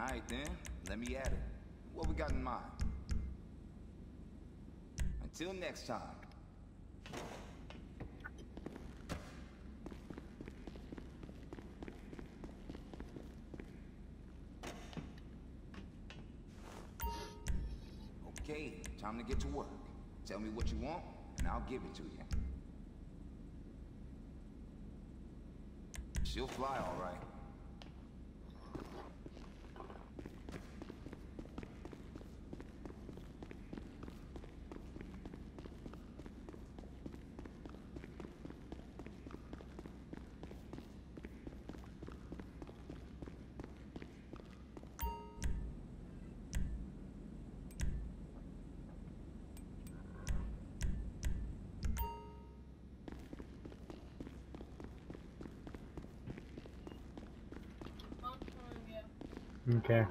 Alright then, let me at it. What we got in mind? Until next time. Okay, time to get to work. Tell me what you want, and I'll give it to you. She'll fly all right. Okay.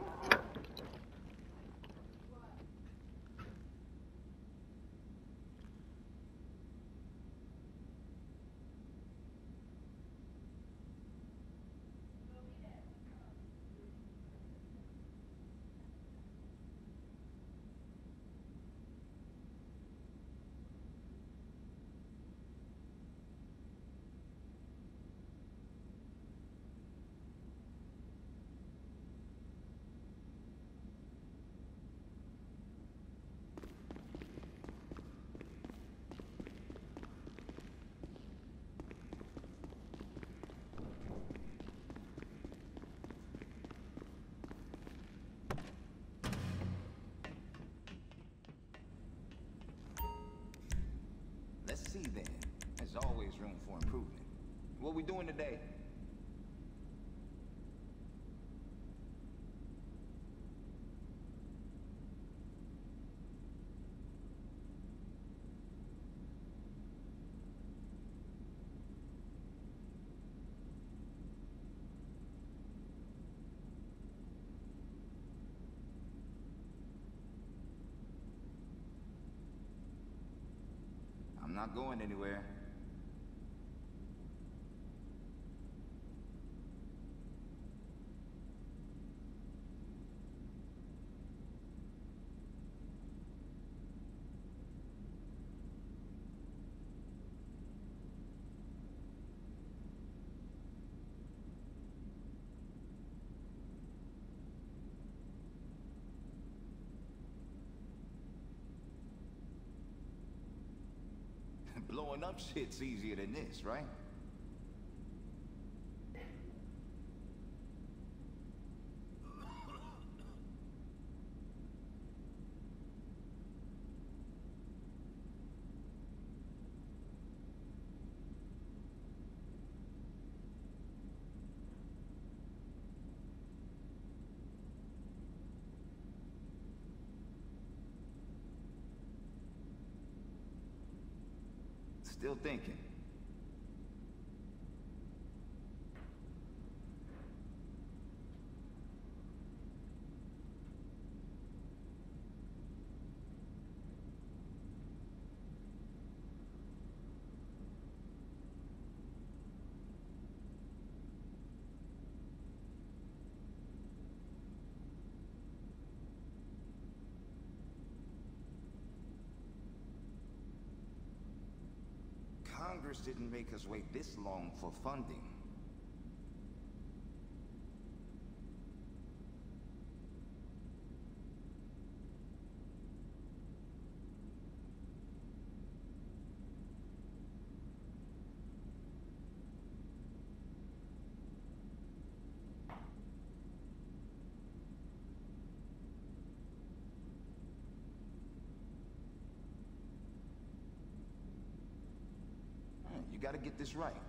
Let's see then. There's always room for improvement. What we doing today? I'm not going anywhere. Blowing up shit's easier than this, right? Still thinking. Congress didn't make us wait this long for funding. You gotta get this right.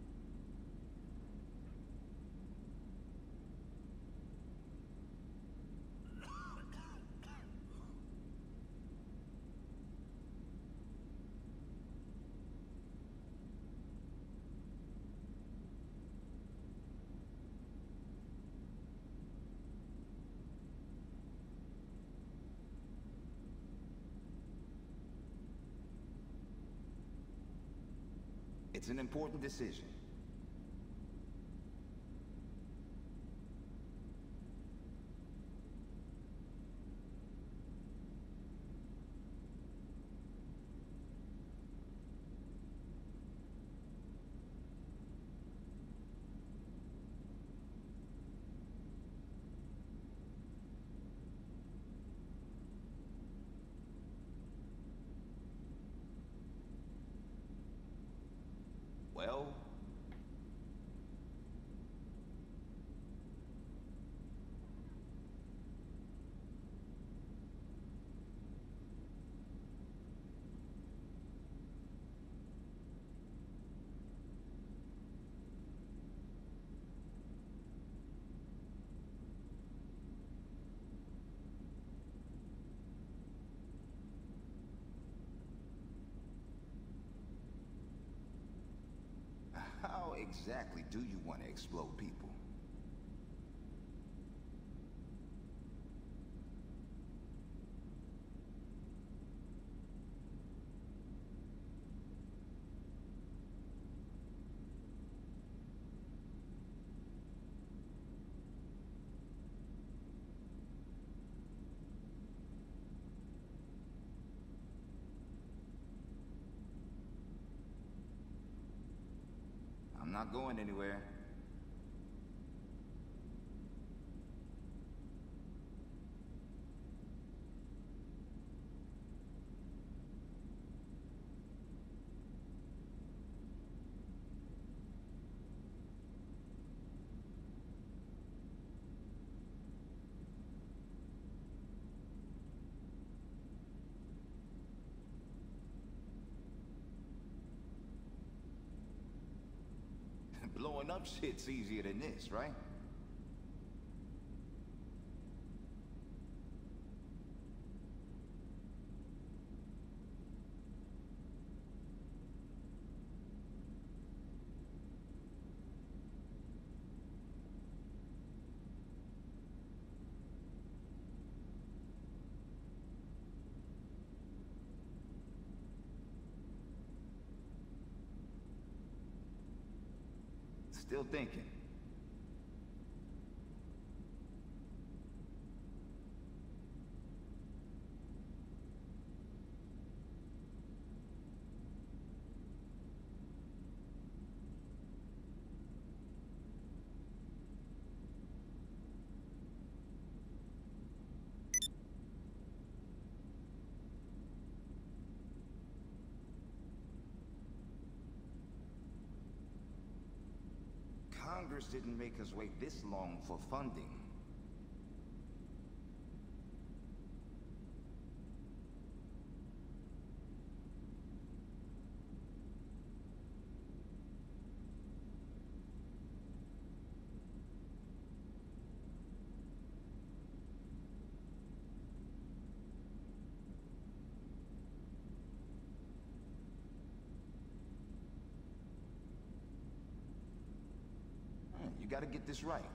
It's an important decision. Well, how exactly do you want to explode people? I'm not going anywhere. Blowing up shit's easier than this, right? Still thinking. Congress didn't make us wait this long for funding. You gotta get this right.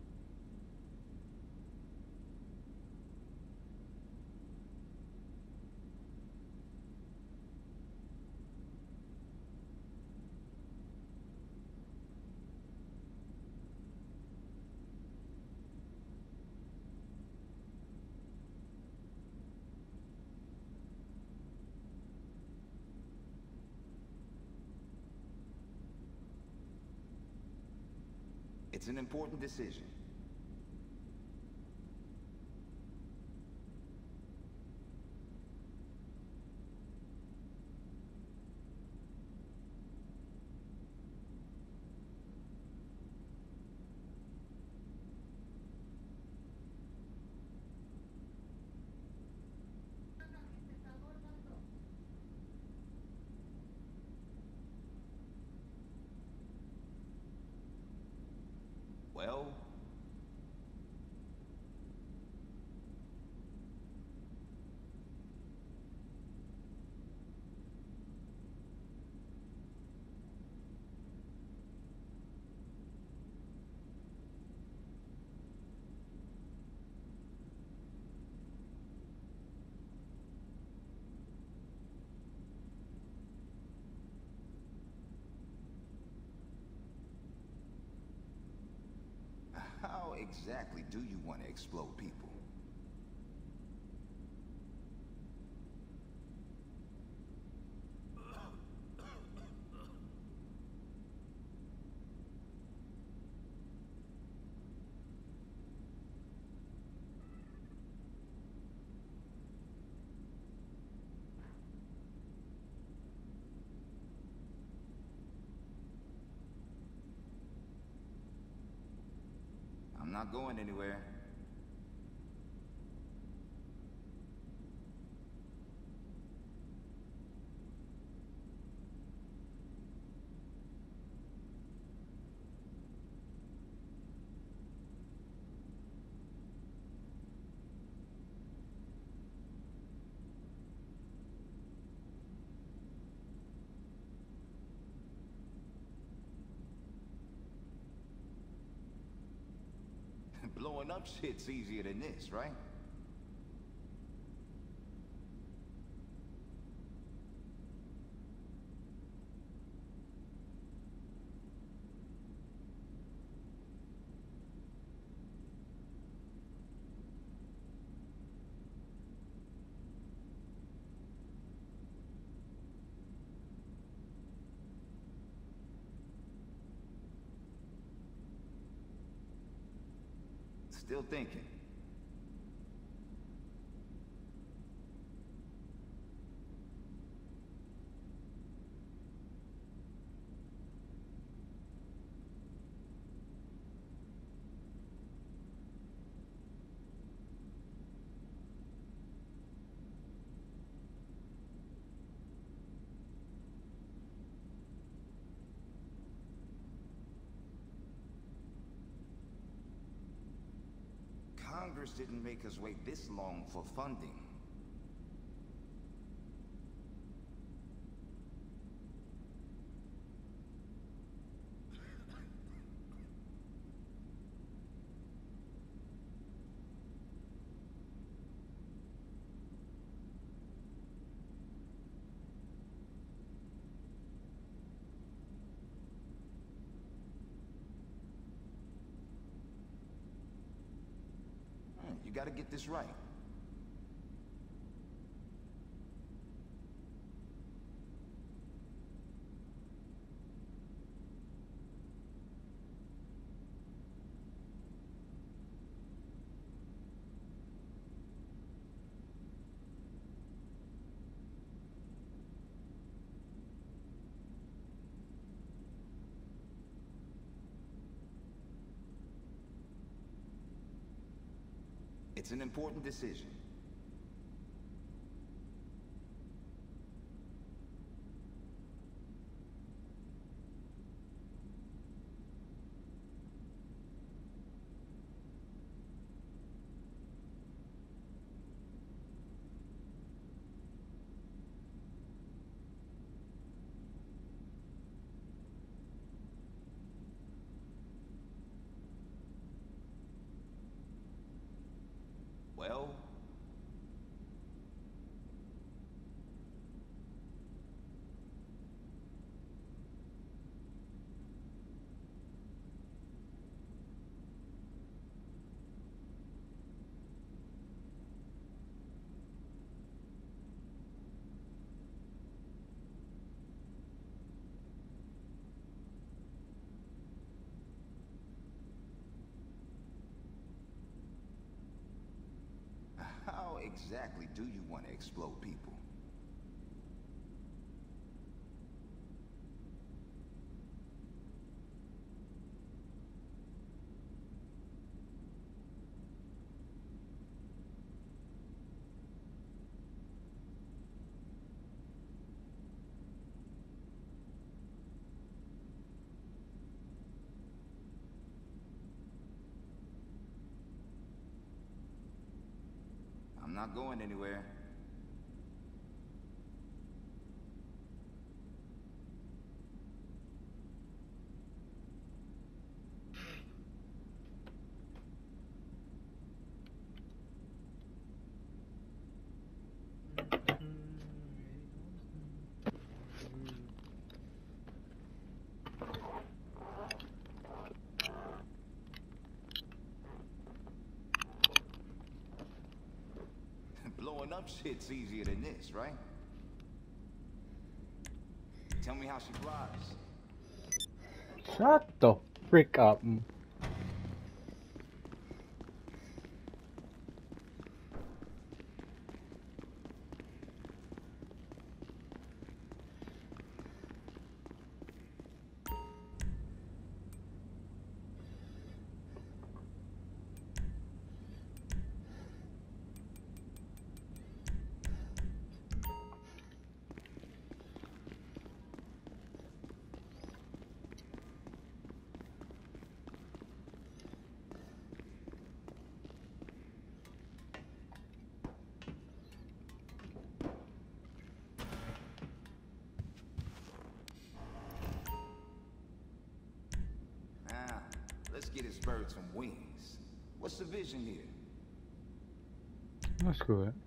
It's an important decision. Well, how exactly do you want to explode people? I'm not going anywhere. Blowing up shit's easier than this, right? Still thinking. Congress didn't make us wait this long for funding. You gotta get this right. It's an important decision. Well, how exactly do you want to explode people? I'm not going anywhere. Blowing up shit's easier than this, right? Tell me how she flies. Shut the frick up. Let's get his bird some wings. What's the vision here? Oh, screw it.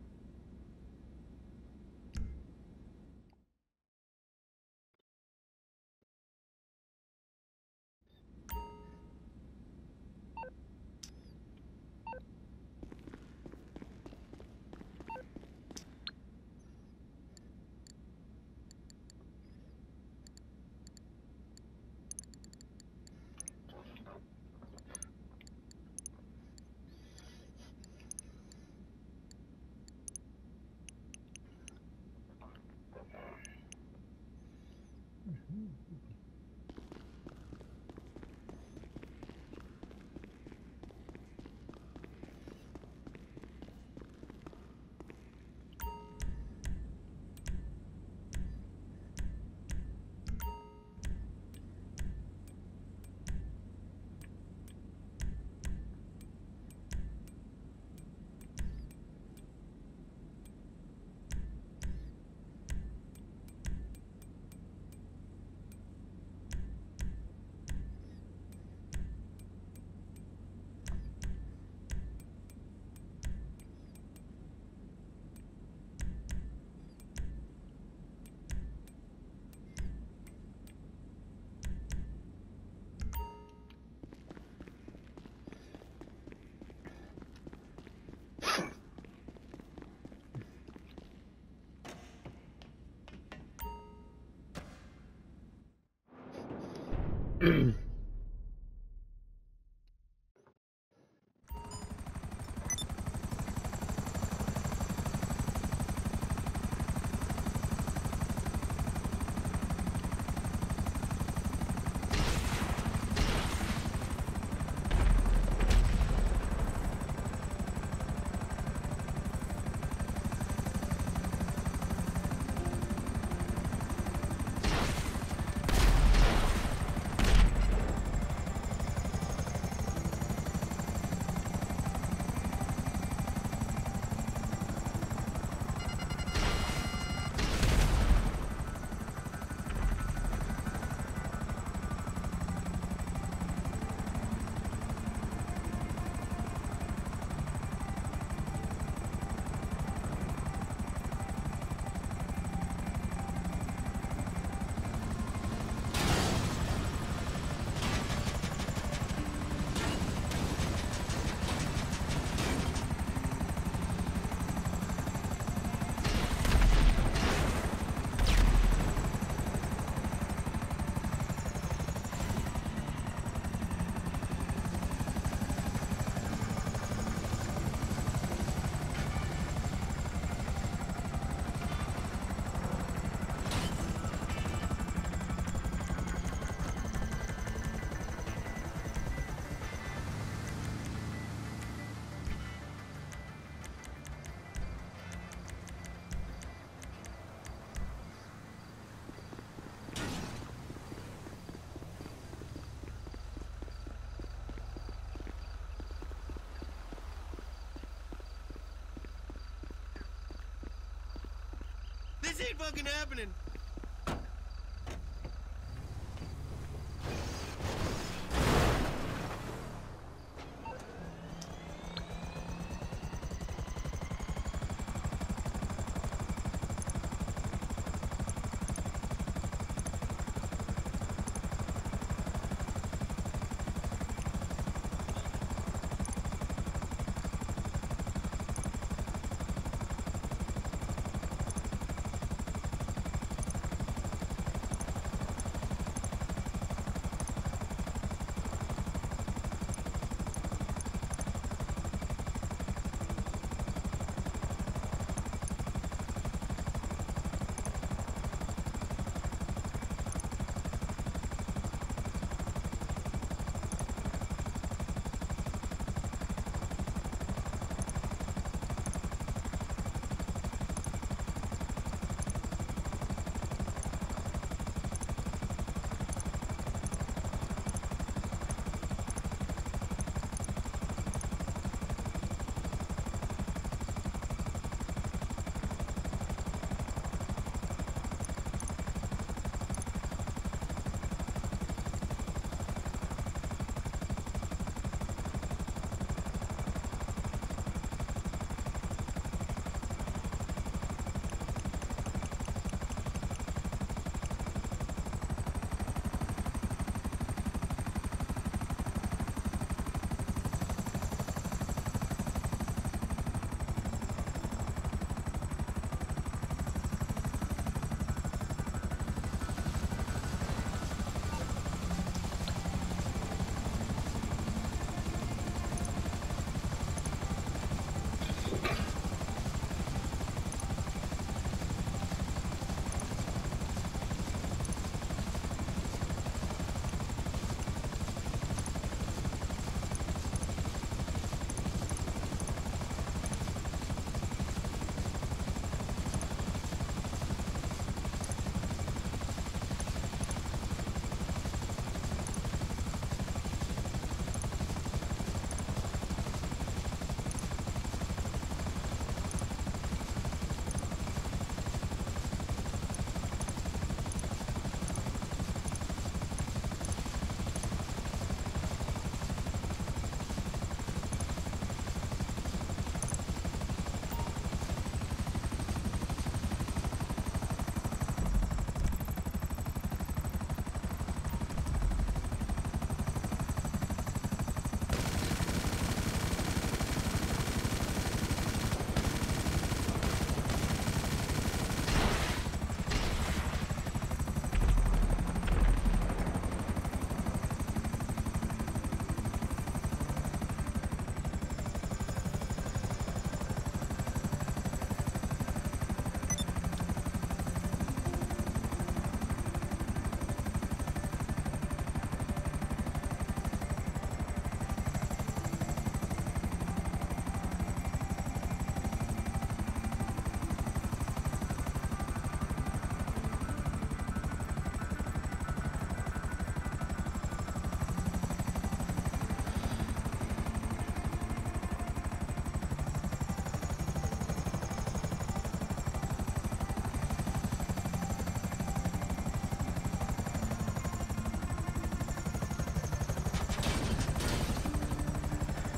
This ain't fucking happening.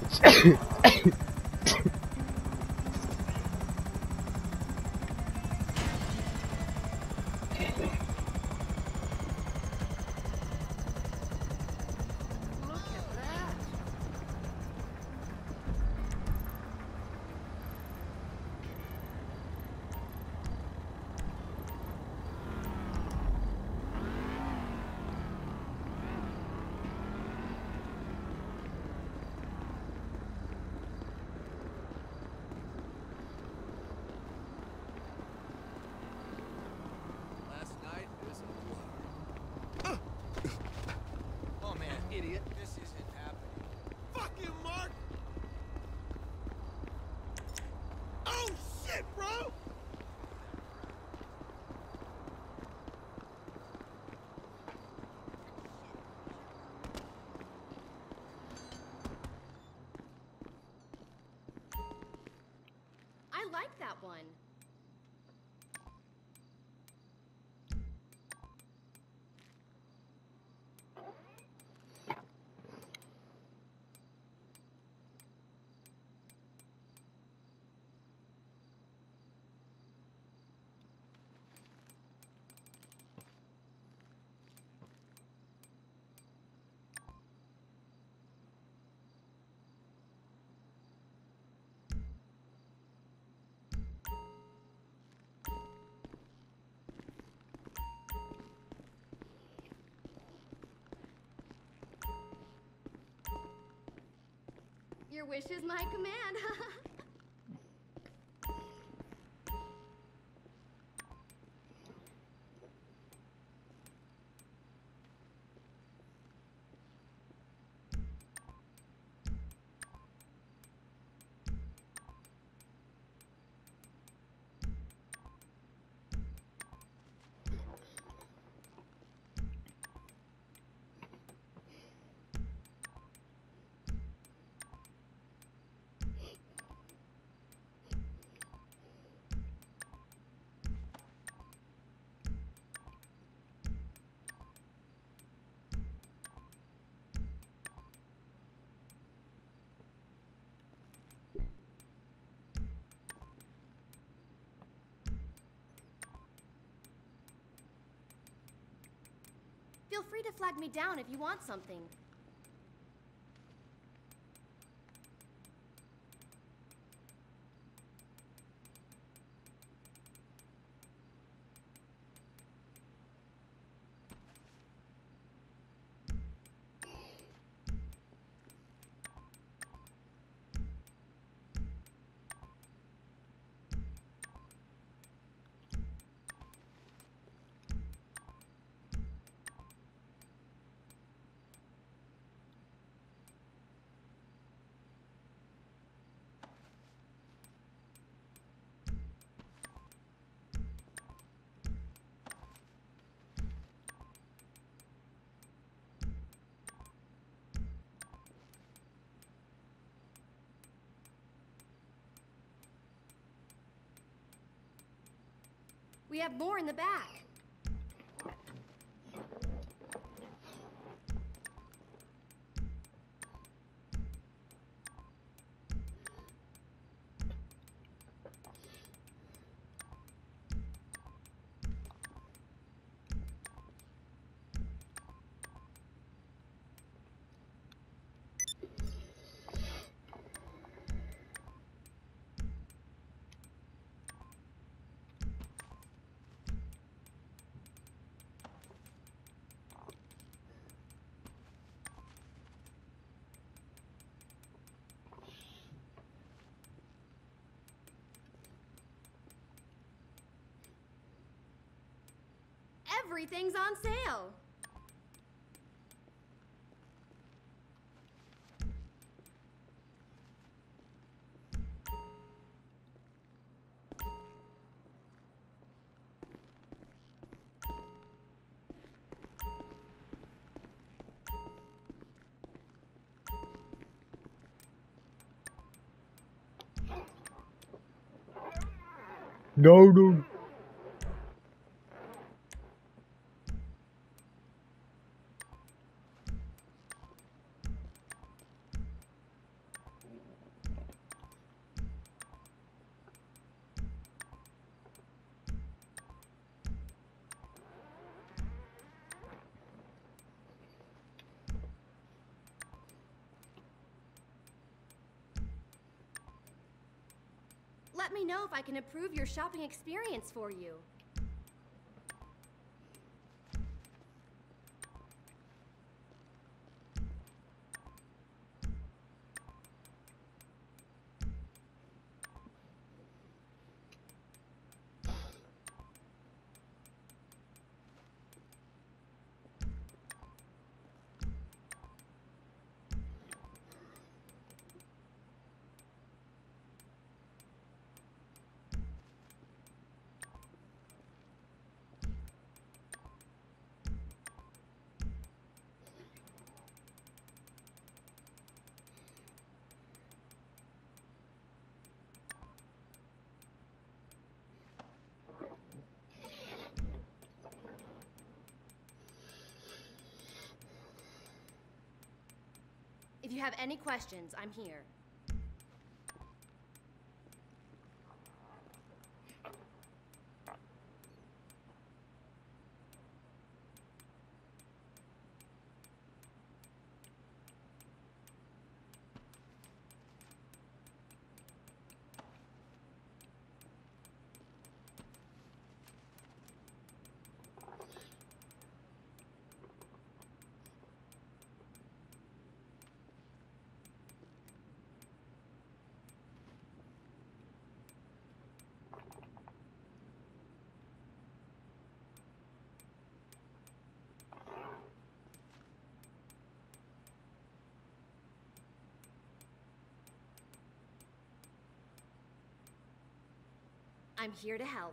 Last night was a blur. Oh man, idiot. This isn't happening. Fuck you, Mark! Oh shit, bro! I like that one. Your wish is my command. Feel free to flag me down if you want something. We have more in the back. Everything's on sale. No, no. let me know if I can improve your shopping experience for you. If you have any questions, I'm here. I'm here to help.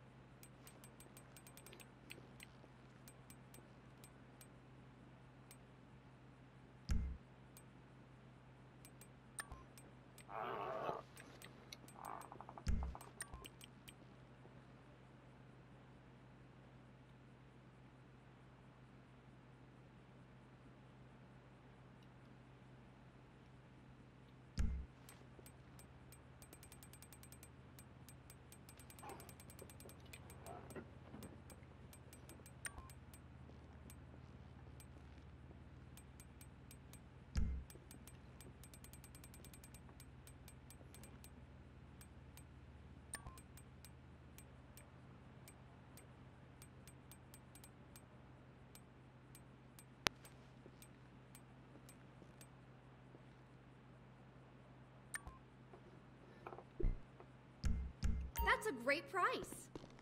That's a great price.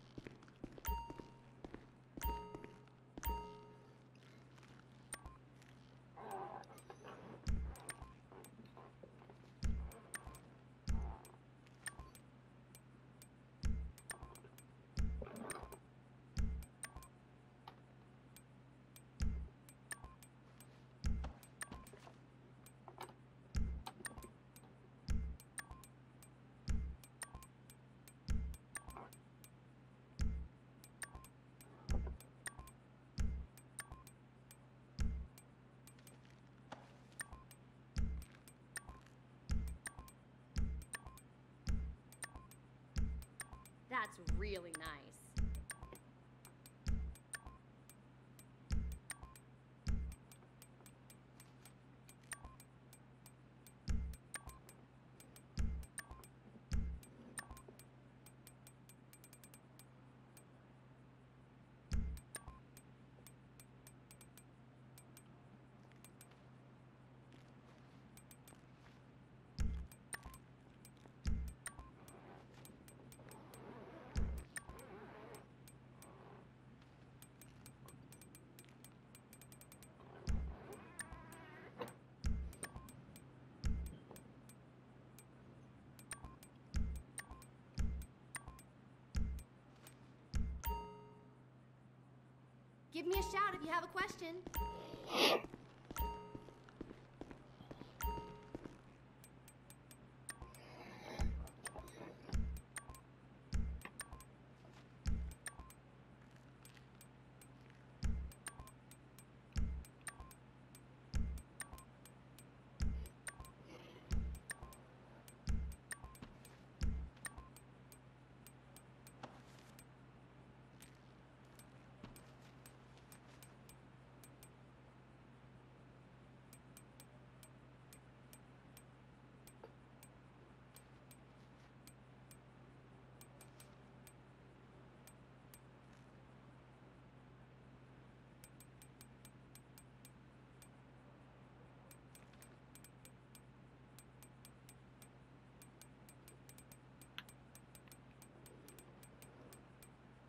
That's really nice. Give me a shout if you have a question.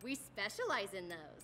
We specialize in those.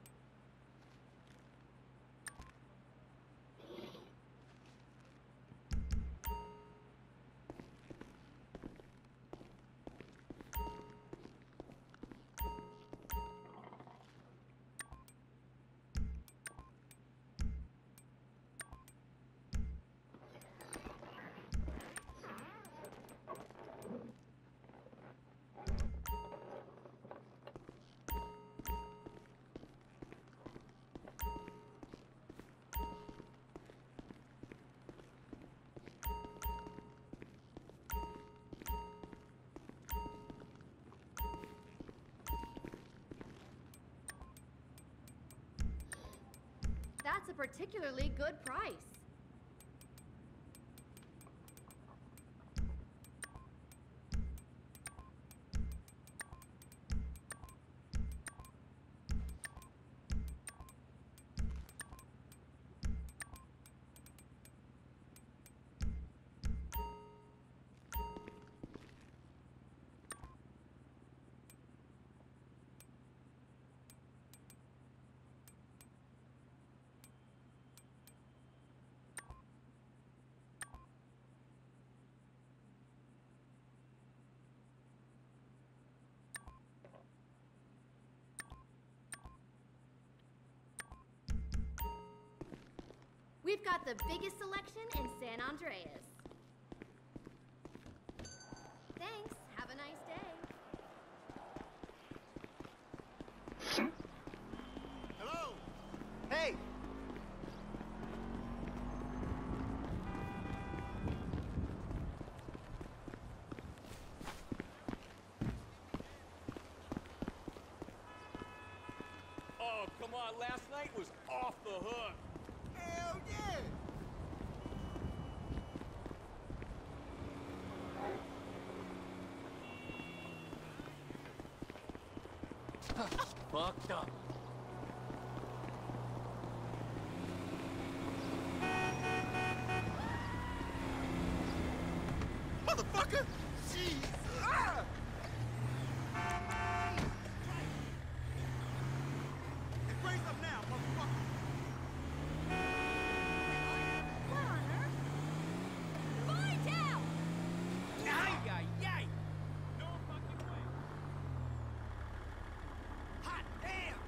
That's a particularly good price. We've got the biggest selection in San Andreas. Thanks. Have a nice day. Hello. Hey. Oh, come on. Last night was off the hook. Hell yeah. Fucked up. Motherfucker! Jeez! Ah! Hey, brace up now, motherfucker! Connor! Find out! Ay, ay, ay! No fucking way! Hot damn!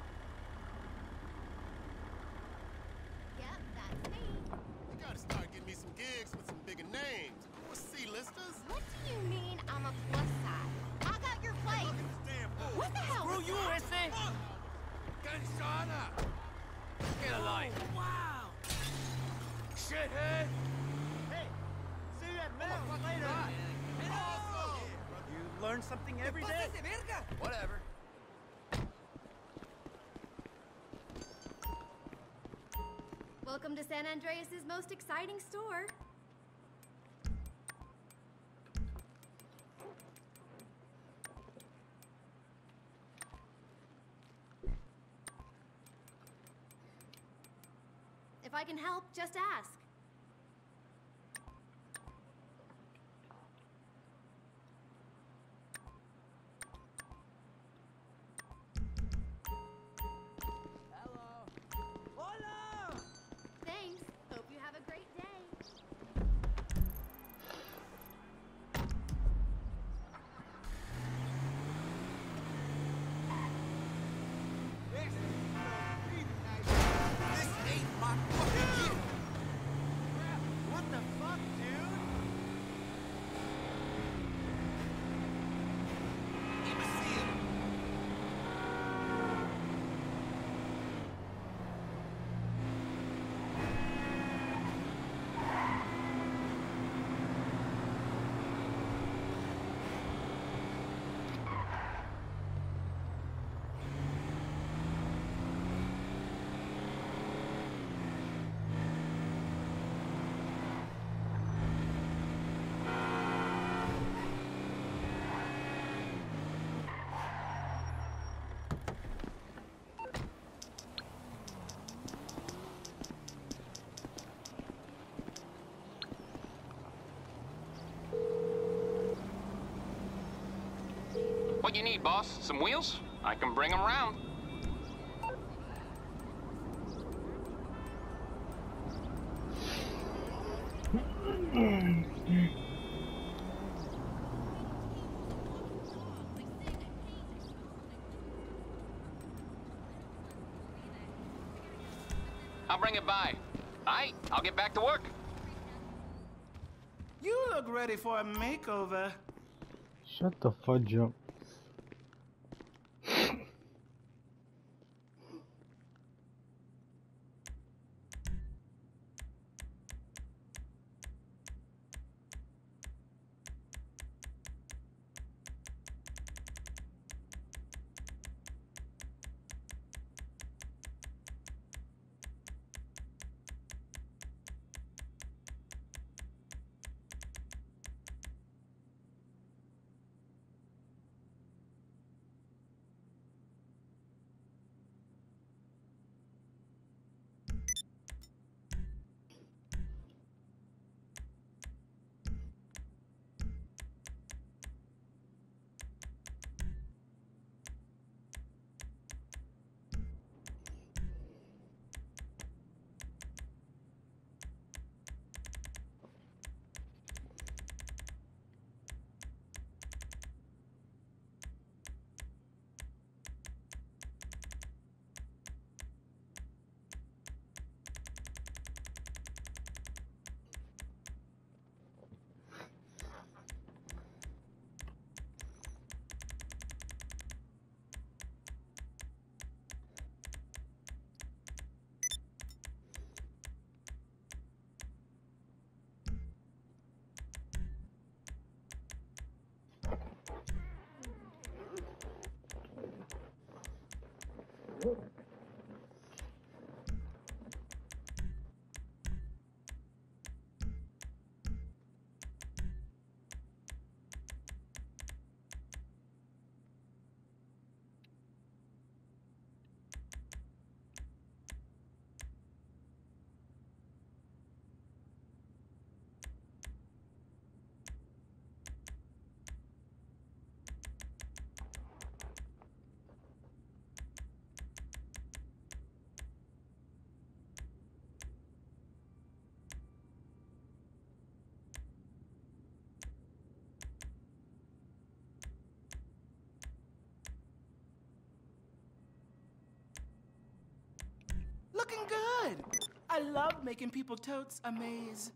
Yep, that's me. You gotta start getting me some gigs with some bigger names. We're C-listers. What do you mean I'm a plus size? I got your place. Look at this damn fool! What the hell? Screw you, ese! Gunshana! Get a life. Wow! Shithead! Hey! See you at Mass later! You learn something every day? Whatever. Welcome to San Andreas' most exciting store. If I can help, just ask. Thanks. Hope you have a great day. This ain't my fucking year! What the fuck, dude? Imbecile! What you need, boss? Some wheels? I can bring them round. I'll bring it by. All right, I'll get back to work. You look ready for a makeover. Shut the fudge up. Looking good. I love making people totes amaze.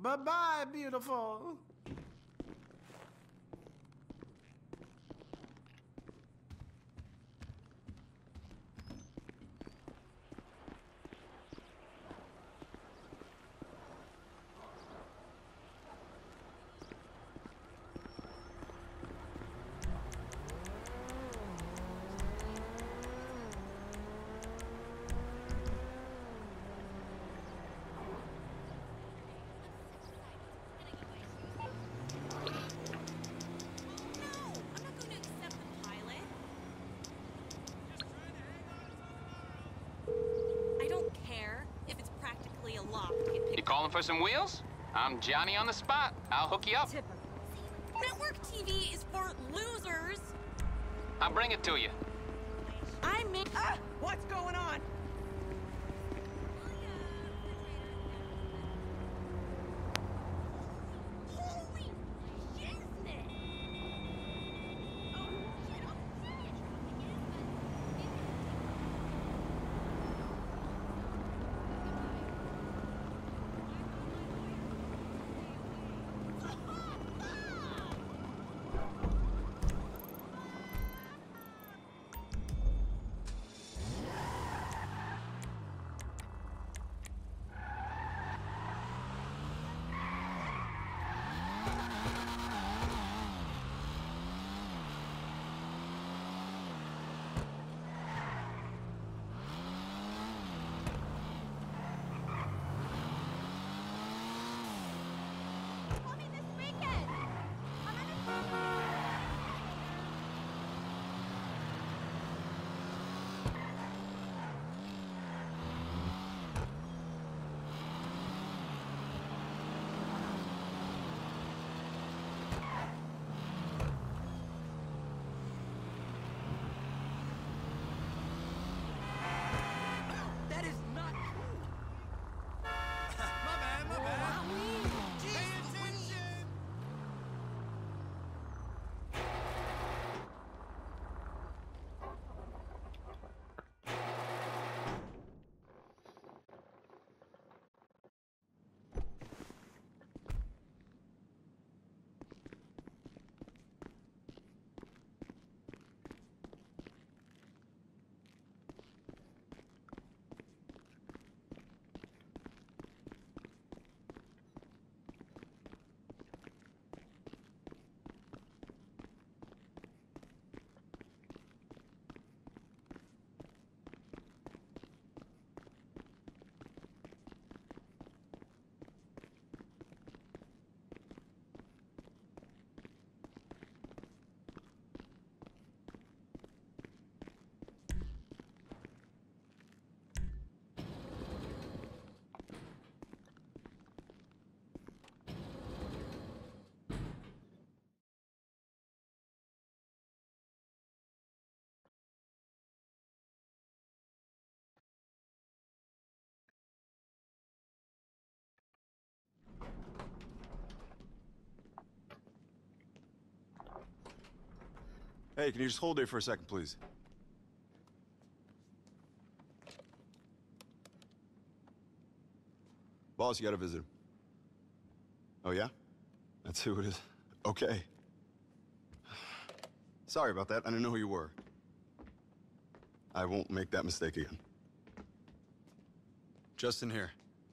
Bye-bye, beautiful. You calling for some wheels? I'm Johnny on the spot. I'll hook you up. Network TV is for losers. I'll bring it to you. What's going on? Holy shiznit! Hey, can you just hold there for a second, please? Boss, you gotta visit him. Oh, yeah? That's who it is. Okay. Sorry about that. I didn't know who you were. I won't make that mistake again. Justin here.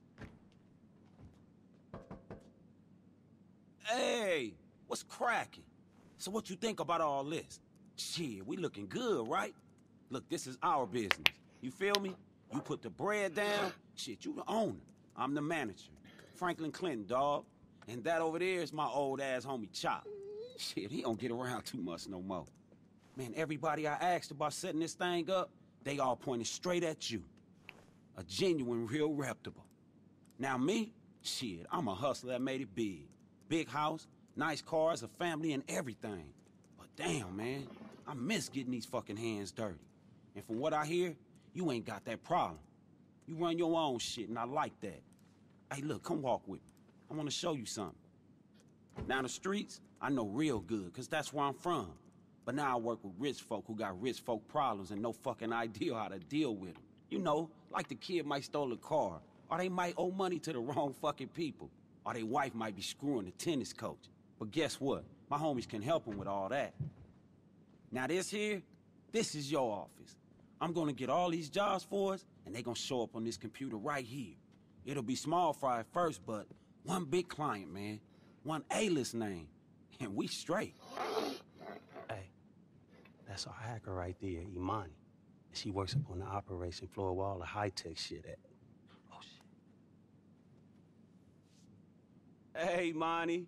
Hey, what's cracking? So what you think about all this? Shit, we looking good, right? Look, this is our business. You feel me? You put the bread down, shit, you the owner. I'm the manager. Franklin Clinton, dawg. And that over there is my old ass homie Chop. Shit, he don't get around too much no more. Man, everybody I asked about setting this thing up, they all pointed straight at you. A genuine, real reputable. Now me, shit, I'm a hustler that made it big. Big house, nice cars, a family, and everything. But damn, man, I miss getting these fucking hands dirty. And from what I hear, you ain't got that problem. You run your own shit, and I like that. Hey, look, come walk with me. I want to show you something. Down the streets, I know real good, because that's where I'm from. But now I work with rich folk who got rich folk problems and no fucking idea how to deal with them. You know, like the kid might stole a car, or they might owe money to the wrong fucking people. or their wife might be screwing the tennis coach. But guess what? My homies can help them with all that. Now this is your office. I'm gonna get all these jobs for us, and they gonna show up on this computer right here. It'll be small fry at first, but one big client, man. One A-list name. And we straight. Hey, that's our hacker right there, Imani. She works up on the operation floor where all the high-tech shit at. Oh, shit. Hey, Imani.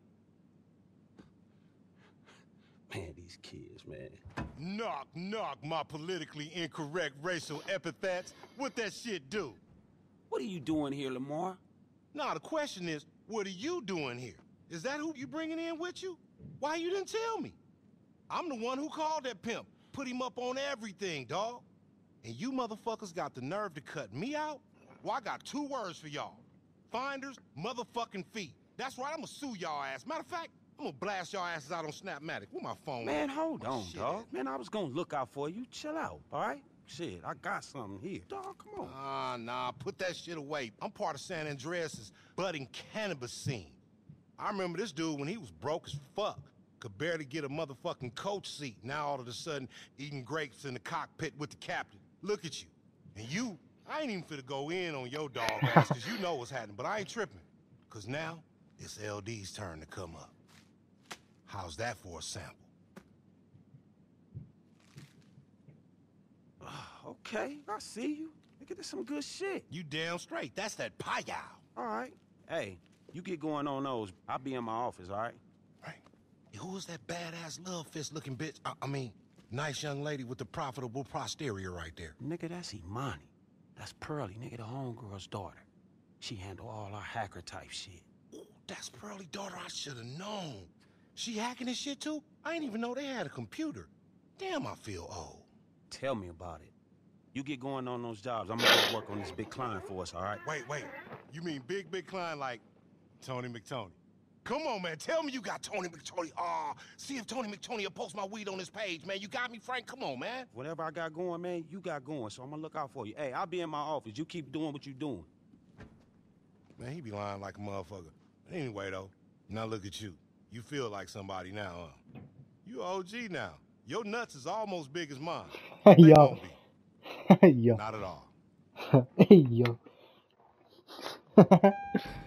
Man, these kids, man. Knock, knock, my politically incorrect racial epithets. What that shit do? What are you doing here, Lamar? Nah, the question is, what are you doing here? Is that who you bringing in with you? Why you didn't tell me? I'm the one who called that pimp. Put him up on everything, dawg. And you motherfuckers got the nerve to cut me out? Well, I got 2 words for y'all. Finders, motherfucking feet. That's right, I'ma sue y'all ass. Matter of fact, I'm gonna blast y'all asses out on Snapmatic. Where my phone? Man, hold on, shit. dog. Man, I was gonna look out for you. Chill out, all right? Shit, I got something here. Dog, come on. Nah, put that shit away. I'm part of San Andreas' budding cannabis scene. I remember this dude when he was broke as fuck. Could barely get a motherfucking coach seat. Now all of a sudden, eating grapes in the cockpit with the captain. Look at you. And you, I ain't even finna go in on your dog ass, cause you know what's happening, but I ain't tripping. Cause now, it's LD's turn to come up. How's that for a sample? Okay, I see you. Nigga, this some good shit. You damn straight. That's that payal. All right. Hey, you get going on those. I'll be in my office, all right? Right. Hey, who was that badass love fist looking bitch? I mean, nice young lady with the profitable posterior right there. Nigga, that's Imani. That's Pearly, nigga, the homegirl's daughter. She handle all our hacker type shit. Ooh, that's Pearly daughter. I should have known. She hacking this shit too? I didn't even know they had a computer. Damn, I feel old. Tell me about it. You get going on those jobs. I'm gonna go work on this big client for us, all right? Wait. You mean big client like Tony McTony? Come on, man. Tell me you got Tony McTony. See if Tony McTony will post my weed on his page, man. You got me, Frank? Come on, man. Whatever I got going, man, you got going, so I'm gonna look out for you. Hey, I'll be in my office. You keep doing what you doing. Man, he be lying like a motherfucker. Anyway, though, now look at you. You feel like somebody now, huh? You OG now. Your nuts is almost big as mine. They Yo. won't be. Yo. Not at all. Yo.